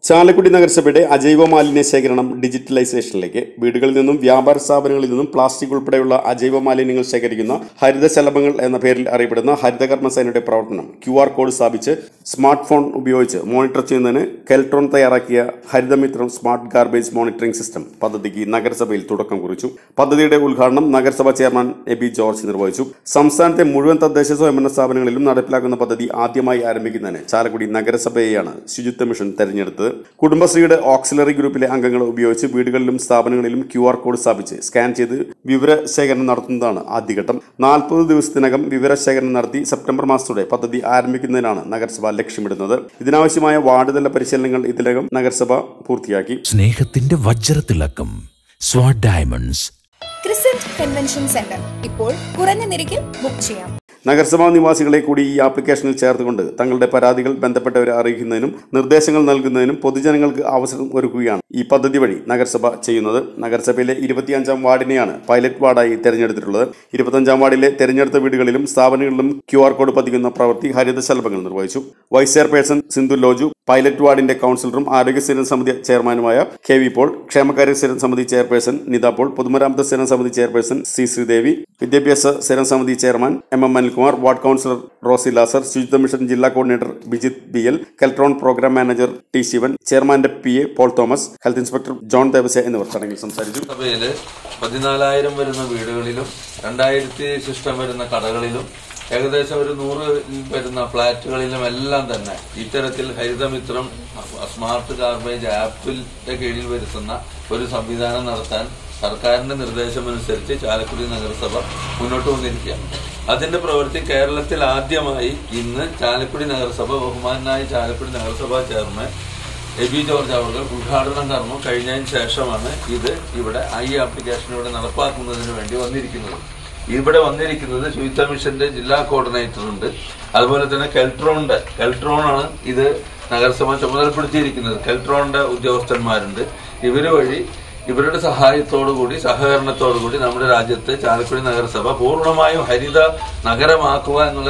ചാലക്കുടി നഗരസഭയുടെ അജൈവ മാലിന്യ ശേഖരണം ഡിജിറ്റലൈസേഷനിലേക്ക് വീടുകളിൽ നിന്നും വ്യാപാര സ്ഥാപനങ്ങളിൽ നിന്നും പ്ലാസ്റ്റിക് ഉൾപ്പെടെയുള്ള അജൈവ മാലിന്യങ്ങൾ ശേഖരിക്കുന്ന ഹരിതശലഭങ്ങൾ എന്ന പേരിൽ അറിയപ്പെടുന്ന ഹരിതകർമ്മസേനയുടെ പ്രവർത്തനം QR കോഡ് സ്ഥാപിച്ച് സ്മാർട്ട് ഫോൺ ഉപയോഗിച്ച് മോണിറ്റർ ചെയ്യുന്നതിന് കെൽട്രോൺ തയ്യാറാക്കിയ ഹരിതമിത്രം സ്മാർട്ട് ഗാർബേജ് മോണിറ്ററിംഗ് സിസ്റ്റം പദ്ധതിക്ക് നഗരസഭയിൽ തുടക്കം കുറിച്ചു. പദ്ധതിയുടെ ഉദ്ഘാടനം നഗരസഭാ ചെയർമാൻ എബി ജോർജ് നിർവഹിച്ചു. സംസ്ഥാനത്തെ മുഴുവൻ തദ്ദേശ സ്വയംഭരണ സ്ഥാപനങ്ങളിലും നടപ്പിലാക്കുന്ന പദ്ധതി ആദ്യമായി ആരംഭിക്കുന്നതിന് ചാലക്കുടി നഗരസഭയെയാണ് ശുചിത്വ മിഷൻ തെരഞ്ഞെടുത്തത്. കുടുംബശ്രീയുടെ ഓക്സിലറി ഗ്രൂപ്പിലെ അംഗങ്ങളെ ഉപയോഗിച്ച് വീടുകളിലും സ്ഥാപനങ്ങളിലും QR കോഡ് സ്ഥാപിച്ച് സ്കാൻ ചെയ്ത് വിവരശേഖരണം നടത്തുന്നതാണ് ആദ്യഘട്ടം. 40 ദിവസത്തിനകം വിവരശേഖരണം നടത്തി സെപ്റ്റംബർ മാസത്തോടെ പദ്ധതി ആരംഭിക്കുന്നതിനാണ് നഗരസഭ ലക്ഷ്യമിടുന്നത്. ഇതിനാവശ്യമായ വാർഡ് തല പരിശീലനങ്ങൾ ഇതിനകം നഗരസഭ പൂർത്തിയാക്കി. സ്നേഹത്തിന്റെ വജ്രത്തിളക്കം സ്വാഡ് ഡയമണ്ട്സ് ക്രിസന്റ് കൺവെൻഷൻ സെന്റർ ഇപ്പോൾ കുറഞ്ഞ നിരക്കിൽ ബുക്ക് ചെയ്യാം. നഗരസഭാ നിവാസികളെ കൂടി ഈ ആപ്ലിക്കേഷനിൽ ചേർത്തുകൊണ്ട് തങ്ങളുടെ പരാതികൾ ബന്ധപ്പെട്ടവരെ അറിയിക്കുന്നതിനും നിർദ്ദേശങ്ങൾ നൽകുന്നതിനും പൊതുജനങ്ങൾക്ക് അവസരം ഒരുക്കുകയാണ് ഈ പദ്ധതി വഴി നഗരസഭ ചെയ്യുന്നത്. നഗരസഭയിലെ 25-ാം വാർഡിനെയാണ് പൈലറ്റ് വാർഡായി തെരഞ്ഞെടുത്തിട്ടുള്ളത്. 25-ാം വാർഡിലെ തെരഞ്ഞെടുത്ത വീടുകളിലും സ്ഥാപനങ്ങളിലും QR കോഡ് പതിക്കുന്ന പ്രവൃത്തി ഹരിതശലഭങ്ങൾ നിർവഹിച്ചു. Vice chairperson Sindhu Loju, pilot വാർഡിന്റെ കൌൺസിലറും ആരോഗ്യ സ്ഥിരം സമിതി ചെയർമാനുമായ KV പോൾ, ക്ഷേമകാര്യ സ്ഥിരം സമിതി ചെയർപേഴ്സൺ നിത പോൾ, പൊതുമരാമത്ത് സ്ഥിരം സമിതി ചെയർപേഴ്സൺ C ശ്രീദേവി, വിദ്യാഭ്യാസ സ്ഥിരം സമിതി chairman MM Anilkumar, ward councillor Rosy Lazar, ശുചിത്വ മിഷൻ ജില്ലാ coordinator Bijith BL, Keltron programme manager T Sivan, ചെയർമാന്റെ PA Paul Thomas, health inspector John Devasya എന്നിവർ ചടങ്ങിൽ സംസാരിച്ചു. സഭയില് 14,000 വരുന്ന വീടുകളിലും 2,000 ശിഷ്ടം വരുന്ന കടകളിലും ഏകദേശം ഒരു 100 വരുന്ന ഫ്ളാറ്റുകളിലും എല്ലാം തന്നെ ഇത്തരത്തിൽ ഹരിതമിത്രം സ്മാർട്ട് ഗാർബേജ് ആപ്പിന്റെ കീഴിൽ വരുത്തുന്ന ഒരു സംവിധാനം നടത്താൻ സർക്കാരിന്റെ നിർദ്ദേശമനുസരിച്ച് ചാലക്കുടി നഗരസഭ മുന്നോട്ട് വന്നിരിക്കുകയാണ്. അതിന്റെ പ്രവൃത്തി കേരളത്തിൽ ആദ്യമായി ഇന്ന് ചാലക്കുടി നഗരസഭ ബഹുമാനായ ചാലക്കുടി നഗരസഭാ ചെയർമാൻ എബി ജോർജ് അവർ ഉദ്ഘാടനം കർമ്മം കഴിഞ്ഞതിന് ശേഷമാണ് ഇത് ഇവിടെ ഈ ആപ്ലിക്കേഷൻ ഇവിടെ നടപ്പാക്കുന്നതിന് വേണ്ടി വന്നിരിക്കുന്നത്. ഇവിടെ വന്നിരിക്കുന്നത് ശുചിത്വ മിഷന്റെ ജില്ലാ കോർഡിനേറ്റർ ഉണ്ട്, അതുപോലെ തന്നെ കെൽട്രോണാണ് ഇത് നഗരസഭ ചുമതലപ്പെടുത്തിയിരിക്കുന്നത്. കെൽട്രോണിന്റെ ഉദ്യോഗസ്ഥന്മാരുണ്ട്. ഇവര് വഴി ഇവരുടെ സഹായത്തോടുകൂടി സഹകരണത്തോടുകൂടി നമ്മുടെ രാജ്യത്ത് ചാലക്കുടി നഗരസഭ പൂർണ്ണമായും ഹരിത നഗരമാക്കുക എന്നുള്ള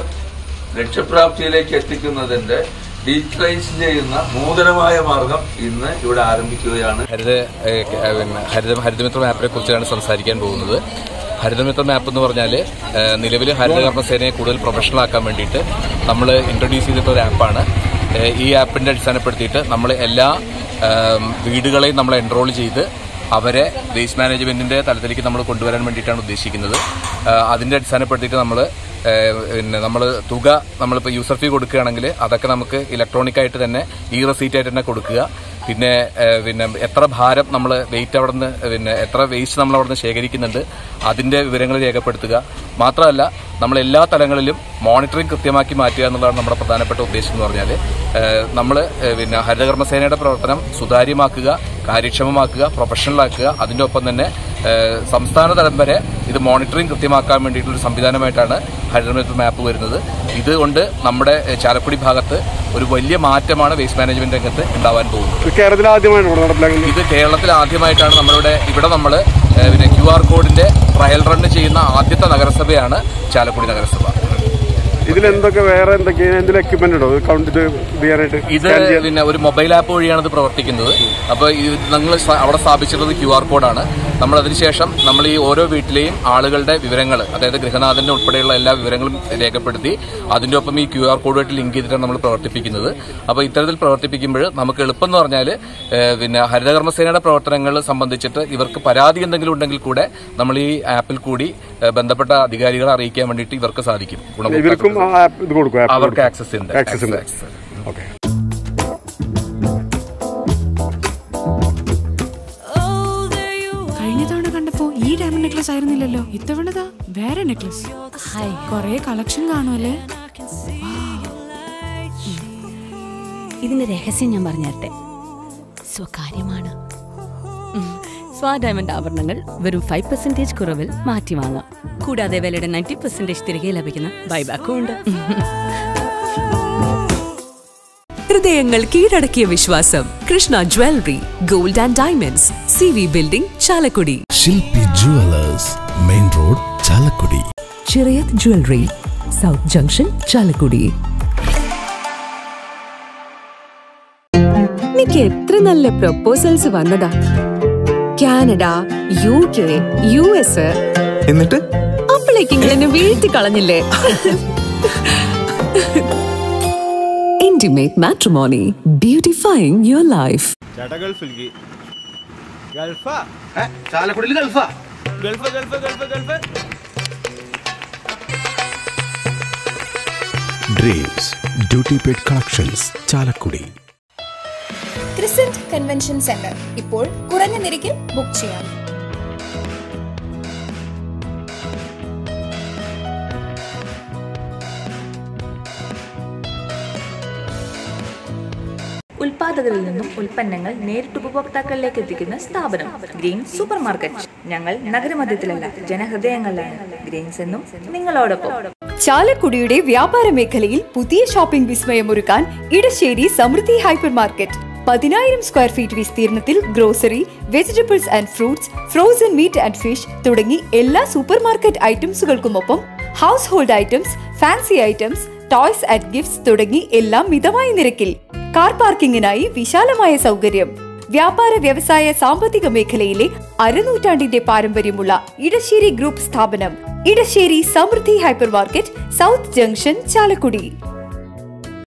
ലക്ഷ്യപ്രാപ്തിയിലേക്ക് എത്തിക്കുന്നതിന്റെ ഡിജിറ്റലൈസ് ചെയ്യുന്ന നൂതനമായ മാർഗം ഇന്ന് ഇവിടെ ആരംഭിക്കുകയാണ്. ഹരിതമിത്രം ആപ്പിനെ കുറിച്ചാണ് സംസാരിക്കാൻ പോകുന്നത്. ഹരിതമിത്രം ആപ്പ് എന്ന് പറഞ്ഞാൽ നിലവിൽ ഹരിതകർമ്മസേനയെ കൂടുതൽ പ്രൊഫഷണൽ ആക്കാൻ വേണ്ടിയിട്ട് നമ്മൾ ഇൻട്രൊഡ്യൂസ് ചെയ്തിട്ടൊരു ആപ്പാണ്. ഈ ആപ്പിന്റെ അടിസ്ഥാനപ്പെടുത്തിയിട്ട് നമ്മൾ എല്ലാ വീടുകളെയും നമ്മൾ എൻറോൾ ചെയ്ത് അവരെ വേസ്റ്റ് മാനേജ്മെന്റിന്റെ തലത്തിലേക്ക് നമ്മൾ കൊണ്ടുവരാൻ വേണ്ടിയിട്ടാണ് ഉദ്ദേശിക്കുന്നത്. അതിന്റെ അടിസ്ഥാനപ്പെടുത്തിയിട്ട് നമ്മൾ തുക നമ്മളിപ്പോൾ യൂസർ ഫീ കൊടുക്കുകയാണെങ്കിൽ അതൊക്കെ നമുക്ക് ഇലക്ട്രോണിക് ആയിട്ട് തന്നെ റെസീറ്റ് ആയിട്ട് തന്നെ കൊടുക്കുക. പിന്നെ എത്ര ഭാരം നമ്മൾ വെയിറ്റ് അവിടെ നിന്ന് എത്ര വേസ്റ്റ് നമ്മൾ അവിടെ നിന്ന് ശേഖരിക്കുന്നുണ്ട് അതിന്റെ വിവരങ്ങൾ രേഖപ്പെടുത്തുക. മാത്രമല്ല നമ്മൾ എല്ലാ തലങ്ങളിലും മോണിറ്ററിംഗ് കൃത്യമാക്കി മാറ്റുക എന്നുള്ളതാണ് നമ്മുടെ പ്രധാനപ്പെട്ട ഉദ്ദേശം എന്ന് പറഞ്ഞാൽ നമ്മൾ ഹരിതകർമ്മസേനയുടെ പ്രവർത്തനം സുതാര്യമാക്കുക, കാര്യക്ഷമമാക്കുക, പ്രൊഫഷണലാക്കുക. അതിന്റെ ഒപ്പം തന്നെ സംസ്ഥാന തലം വരെ ഇത് മോണിറ്ററിംഗ് കൃത്യമാക്കാൻ വേണ്ടിയിട്ടുള്ള സംവിധാനമായിട്ടാണ് ഹരിതമിത്രം ആപ്പ് വരുന്നത്. ഇതുകൊണ്ട് നമ്മുടെ ചാലക്കുടി ഭാഗത്ത് ഒരു വലിയ മാറ്റമാണ് വേസ്റ്റ് മാനേജ്മെന്റ് രംഗത്ത് ഉണ്ടാവാൻ പോകുന്നത്. ഇത് കേരളത്തിൽ ആദ്യമായിട്ടാണ് ഇവിടെ നമ്മൾ QR കോഡിന്റെ ട്രയൽ റൺ ചെയ്യുന്ന ആദ്യത്തെ നഗരസഭയാണ് ചാലക്കുടി നഗരസഭ. ഇതിലെന്തൊക്കെ വേറെ എന്തെങ്കിലും എക്യുപ്മെന്റ് ഉണ്ടോ കൗണ്ട് ചെയ്യാനായിട്ട്? ഇത് ഒരു മൊബൈൽ ആപ്പ് വഴിയാണ് ഇത് പ്രവർത്തിക്കുന്നത്. അപ്പോൾ നിങ്ങൾ അവിടെ സ്ഥാപിച്ചിട്ടുള്ളത് QR കോഡാണ്. നമ്മൾ അതിനുശേഷം നമ്മൾ ഈ ഓരോ വീട്ടിലെയും ആളുകളുടെ വിവരങ്ങൾ, അതായത് ഗൃഹനാഥന്റെ ഉൾപ്പെടെയുള്ള എല്ലാ വിവരങ്ങളും രേഖപ്പെടുത്തി അതിന്റെ ഒപ്പം ഈ QR കോഡുമായിട്ട് ലിങ്ക് ചെയ്തിട്ടാണ് നമ്മൾ പ്രവർത്തിപ്പിക്കുന്നത്. അപ്പോൾ ഇത്തരത്തിൽ പ്രവർത്തിപ്പിക്കുമ്പോൾ നമുക്ക് എളുപ്പം എന്ന് പറഞ്ഞാൽ ഹരിതകർമ്മസേനയുടെ പ്രവർത്തനങ്ങൾ സംബന്ധിച്ചിട്ട് ഇവർക്ക് പരാതി എന്തെങ്കിലും ഉണ്ടെങ്കിൽ കൂടെ നമ്മൾ ഈ ആപ്പിൽ കൂടി ബന്ധപ്പെട്ട അധികാരികളെ അറിയിക്കാൻ വേണ്ടിയിട്ട് ഇവർക്ക് സാധിക്കും. അവർക്ക് ആക്സസ് ഉണ്ട്. കഴിഞ്ഞ തവണ കണ്ടപ്പോ ഈ ഡയമണ്ട് നെക്ലസ് ആയിരുന്നില്ലല്ലോ, ഇത്തവണതാ വേറെ നെക്ലസ്. കൊറേ കളക്ഷൻ കാണുമല്ലേ? ഇതിന്റെ രഹസ്യം ഞാൻ പറഞ്ഞുതരട്ടെ. സ്വകാര്യമാണ്. സ്വാഡ് ഡയമണ്ട് ആഭരണങ്ങൾ വെറും 5% കുറവിൽ മാറ്റി വാങ്ങാം. കൂടാതെ വിലയുടെ 90% തിരികെ ലഭിക്കുന്ന ബൈബാക്കും ഉണ്ട്. ഹൃദയങ്ങൾ കീഴടക്കിയ വിശ്വാസം Krishna jewellery, gold and diamonds, CV building, Chalakudy. Shilpi jewellers, main road, Chalakudy. Chirayath jewellery, south junction, Chalakudy. എനിക്ക് എത്ര നല്ല പ്രപ്പോസൽസ് വന്നതാ. Canada, UK, US. എന്നിട്ട് അപ്പോഴേക്കും എന്നെ വീഴ്ത്തി കളഞ്ഞില്ലേ? Intimate matrimony, beautifying your life. Dreams duty paid collections Chalakudy. Crescent convention centre ഇപ്പോൾ കുറഞ്ഞ നിരക്കിൽ ബുക്ക് ചെയ്യാം. ഉൽപാദകരിൽ നിന്നും ഉൽപ്പന്നങ്ങൾ നേരിട്ട് ഉപഭോക്താക്കളിലേക്ക് എത്തിക്കുന്ന സ്ഥാപനം ഗ്രീൻ സൂപ്പർ മാർക്കറ്റ്. ഞങ്ങൾ നഗരമധ്യത്തിലല്ല, ജനഹൃദയങ്ങളിലാണ്. ഗ്രീൻസ് എന്നും നിങ്ങളോടൊപ്പം. ചാലക്കുടിയുടെ വ്യാപാര മേഖലയിൽ പുതിയ ഷോപ്പിംഗ് വിസ്മയമൊരുക്കാൻ Edassery Samruddhi hyper market. 10,000 square feet വിസ്തീർണത്തിൽ grocery, vegetables and fruits, frozen meat and fish തുടങ്ങി എല്ലാ സൂപ്പർ മാർക്കറ്റ് ഐറ്റംസുകൾക്കുമൊപ്പം household items, fancy items, toys and gifts തുടങ്ങി എല്ലാം മിതമായ നിരക്കിൽ. കാർ പാർക്കിങ്ങിനായി വിശാലമായ സൗകര്യം. വ്യാപാര വ്യവസായ സാമ്പത്തിക മേഖലയിലെ അരനൂറ്റാണ്ടിന്റെ പാരമ്പര്യമുള്ള ഇടശ്ശേരി ഗ്രൂപ്പ് സ്ഥാപനം Edassery Samruddhi hyper market, south junction, Chalakudy.